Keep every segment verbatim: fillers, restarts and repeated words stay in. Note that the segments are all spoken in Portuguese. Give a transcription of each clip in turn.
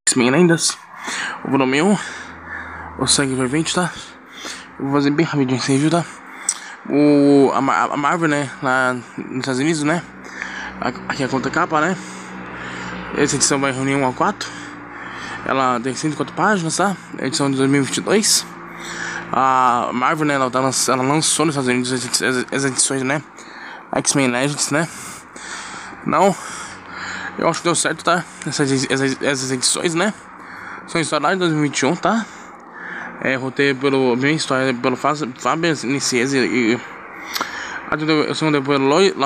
X-Men lendas, o volume um, o sangue fervente, tá? Eu vou fazer bem rapidinho esse review, tá? O, a, a Marvel, né, lá nos Estados Unidos, né? Aqui é a conta capa, né? Essa edição vai reunir um a quatro. Ela tem cento e quatro páginas, tá? Edição de dois mil e vinte e dois. A Marvel, né, ela, tá, ela lançou nos Estados Unidos as, as, as edições, né? X-Men Legends, né? Não, eu acho que deu certo, tá? Essas, essas, essas edições, né? São histórias lá de dois mil e vinte e um, tá? É, roteiro pelo... Minha história pelo Fábio Nicese e... A segunda pelo Lloyd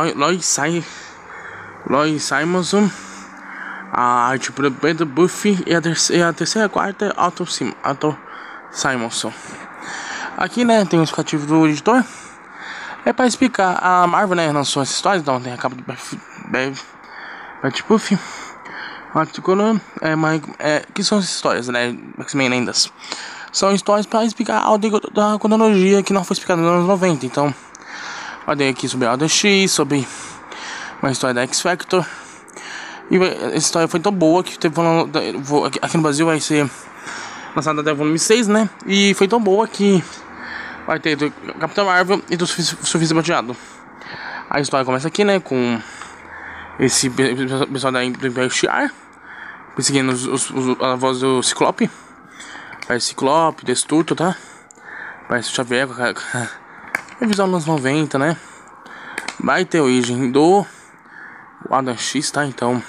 Lloyd Simonson. A arte pelo Pedro Buffy. E a terceira, e a terceira e a quarta Otto Sim, Simonson. Aqui, né, tem o explicativo do editor. É pra explicar. A Marvel, né, lançou essa história. Então tem a capa do Betty Buffy. Articulando, é, mas, é, que são essas histórias, né? X-Men lendas. São histórias para explicar a ordem da cronologia que não foi explicada nos anos noventa. Então, ordem aqui sobre a Ordem X, sobre uma história da X-Factor. E essa história foi tão boa que teve aqui no Brasil vai ser lançada até o volume seis, né? E foi tão boa que vai ter do Capitão Marvel e do Surfista Prateado. A história começa aqui, né? Com esse pessoal da Império Shi'ar perseguindo os, os, os, a voz do Ciclope. Parece Ciclope, Destruto, tá? Parece o Xavier com a, com a visão nos noventa, né? Vai ter a origem do Adam X, tá? Então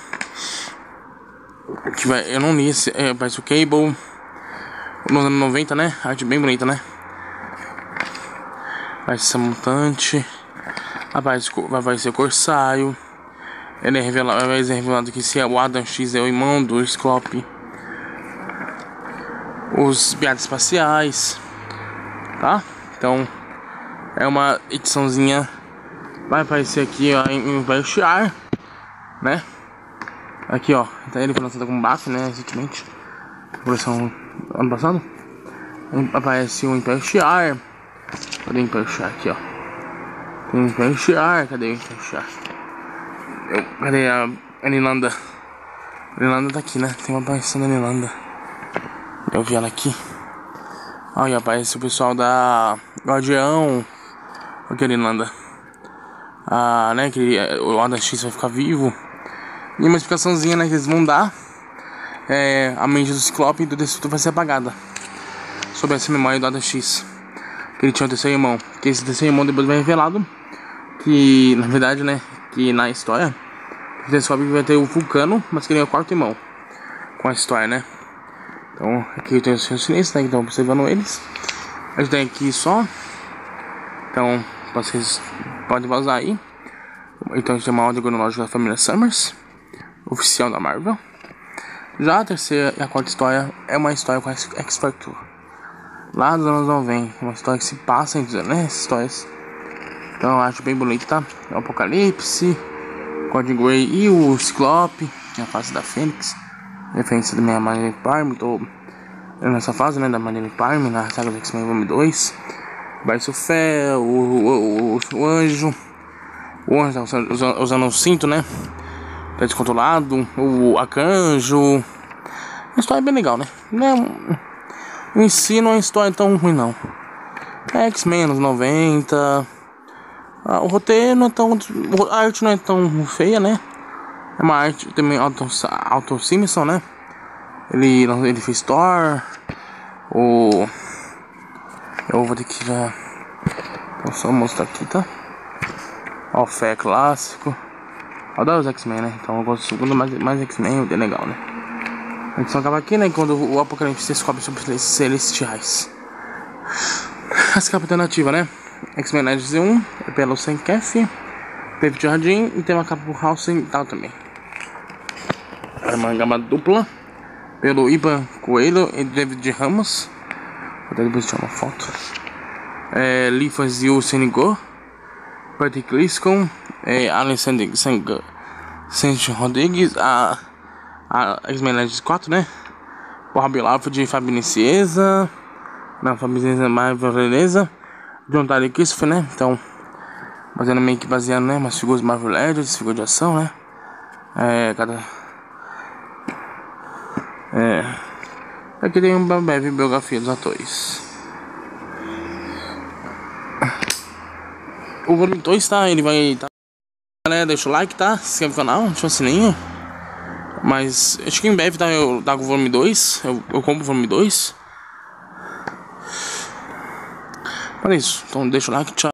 que vai, eu não li esse, é, parece o Cable nos anos noventa, né? Arte bem bonita, né? Vai ser mutante. Vai aparecer o Corsário. Ele é revelado, vai ser revelado que se é o Adam X é o irmão do Ciclope. Os piadas espaciais, tá? Então é uma ediçãozinha. Vai aparecer aqui, ó, em Império Shi'ar, né? Aqui, ó, tá, ele foi lançado como Baf, né, recentemente, coleção ano passado. Aparece o Império Shi'ar. Cadê o Império Shi'ar? Aqui, ó. Tem o Império Shi'ar, cadê o Império Shi'ar? Eu, cadê a Anilanda? A Anilanda tá aqui, né? Tem uma aparição da Anilanda. Eu vi ela aqui. Olha, aparece o pessoal da Guardião. Aqui a Anilanda. Ah, né? Que o Adam X vai ficar vivo. E uma explicaçãozinha, né? Que eles vão dar. É, a mente do Ciclope e do Destruto vai ser apagada. Sobre essa memória do Adam X. Que ele tinha um terceiro irmão. Que esse terceiro irmão depois vai revelado. Que, na verdade, né? Que na história você descobre que vai ter o Vulcano, mas que ele é o quarto irmão. Com a história, né? Então, aqui tem os cientistas, né? Que estão observando eles. A gente tem aqui só. Então, vocês podem vazar aí. Então, a gente tem uma ordem cronológica da família Summers, oficial da Marvel. Já a terceira e a quarta história é uma história com a X-Factor, lá dos anos noventa. Uma história que se passa entre, né? Essas histórias. Então, eu acho bem bonito, tá? O Apocalipse, Gordon Grey e o Ciclope, que é a face da Fênix. Referência da minha Madeline Parm. Tô nessa fase, né, da Madeline Parm, na saga do X-Men Volume dois. Vai ser o Fé, o, o, o, o Anjo. O Anjo tá usando, usando o cinto, né? Tá descontrolado. O Arcanjo. A história é bem legal, né? Não, em si não é uma história tão ruim, não. É X-Men anos noventa. Ah, o roteiro não é tão... A arte não é tão feia, né? É uma arte também Otto Simonson, né? Ele, ele fez Thor. O... Eu vou ter que já... Vou só mostrar aqui, tá? Ó, o Fé clássico. Eu adoro os X-Men, né? Então eu gosto do segundo, mais, mais X-Men é legal, né? A edição acaba aqui, né? Quando o Apocalipse descobre sobre os Celestiais. As capas alternativas, né? X-Men Legends um é pelo Sam Caffey, David Jardine, e tem uma capa por House e tal também. É uma gama dupla pelo Iban Coelho e David Ramos. Vou até depois tirar uma foto. É, Lee Fazio Senigor, Patty Cliscon, é, Alexander Sancho Rodrigues, a, a X-Men Legends quatro, né? O Rob Liefeld, Fábio Nicesa, na Fábio Nicesa, Marvel, beleza? John Tyler Christopher, né? Então, fazendo meio que baseando, né? Umas figuras Marvel Legends, figuras de ação, né? É, cada É. Aqui tem uma breve biografia dos atores. O volume dois, tá? Ele vai... Tá... Galera, deixa o like, tá? Se inscreve no canal, ativa o sininho. Mas acho que em breve, tá? Eu tá com o volume dois. Eu, eu compro o volume dois. Para isso. Então deixa o like, tchau.